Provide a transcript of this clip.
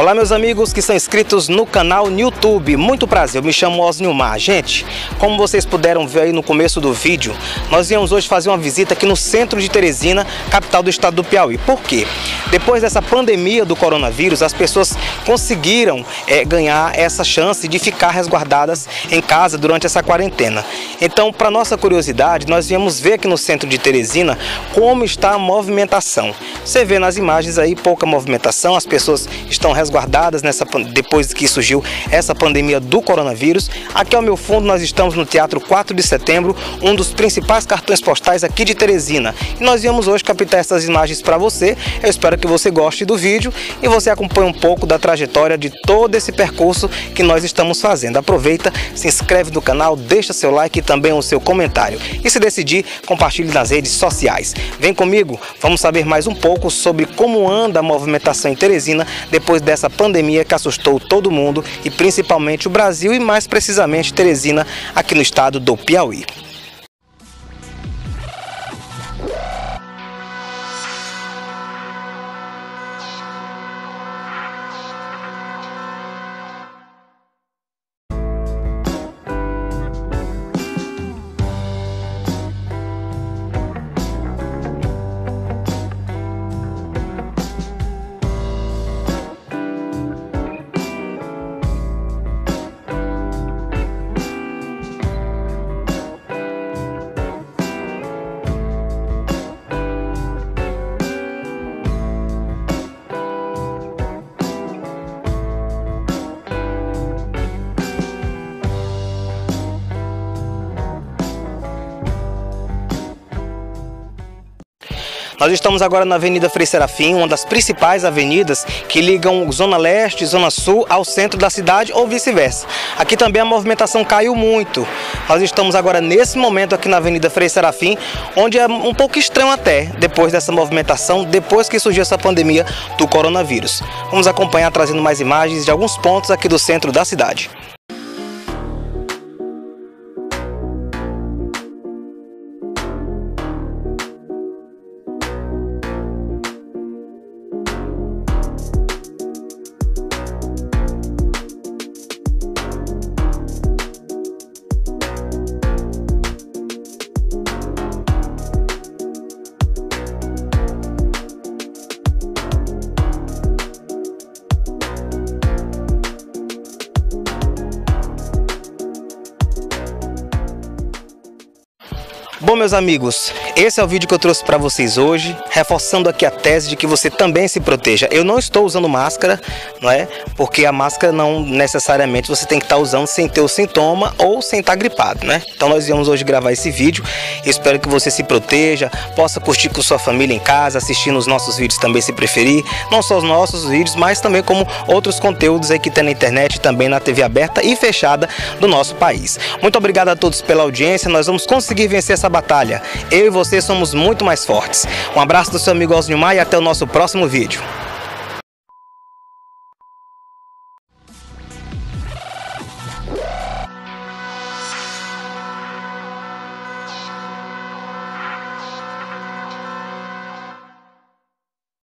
Olá meus amigos que são inscritos no canal no YouTube, muito prazer, eu me chamo Osnilmar. Gente, como vocês puderam ver aí no começo do vídeo, nós viemos hoje fazer uma visita aqui no centro de Teresina, capital do estado do Piauí. Por quê? Depois dessa pandemia do coronavírus, as pessoas conseguiram ganhar essa chance de ficar resguardadas em casa durante essa quarentena. Então, para nossa curiosidade, nós viemos ver aqui no centro de Teresina como está a movimentação. Você vê nas imagens aí pouca movimentação, as pessoas estão resguardadas depois que surgiu essa pandemia do coronavírus. Aqui ao meu fundo nós estamos no Teatro 4 de Setembro, um dos principais cartões postais aqui de Teresina. E nós viemos hoje captar essas imagens para você. Eu espero que você goste do vídeo e você acompanhe um pouco da trajetória de todo esse percurso que nós estamos fazendo. Aproveita, se inscreve no canal, deixa seu like e também o seu comentário. E se decidir, compartilhe nas redes sociais. Vem comigo, vamos saber mais um pouco sobre como anda a movimentação em Teresina depois dessa pandemia que assustou todo mundo e principalmente o Brasil e mais precisamente Teresina aqui no estado do Piauí. Nós estamos agora na Avenida Frei Serafim, uma das principais avenidas que ligam Zona Leste e Zona Sul ao centro da cidade ou vice-versa. Aqui também a movimentação caiu muito. Nós estamos agora nesse momento aqui na Avenida Frei Serafim, onde é um pouco estranho até, depois dessa movimentação, depois que surgiu essa pandemia do coronavírus. Vamos acompanhar trazendo mais imagens de alguns pontos aqui do centro da cidade. Bom, meus amigos, esse é o vídeo que eu trouxe para vocês hoje, reforçando aqui a tese de que você também se proteja. Eu não estou usando máscara, não é? Porque a máscara não necessariamente você tem que estar usando sem ter o sintoma ou sem estar gripado, né? Então nós viemos hoje gravar esse vídeo. Espero que você se proteja, possa curtir com sua família em casa, assistindo os nossos vídeos também se preferir. Não só os nossos vídeos, mas também como outros conteúdos aí que tem na internet, também na TV aberta e fechada do nosso país. Muito obrigado a todos pela audiência. Nós vamos conseguir vencer essa batalha. Eu e você somos muito mais fortes. Um abraço do seu amigo Osnilmar e até o nosso próximo vídeo.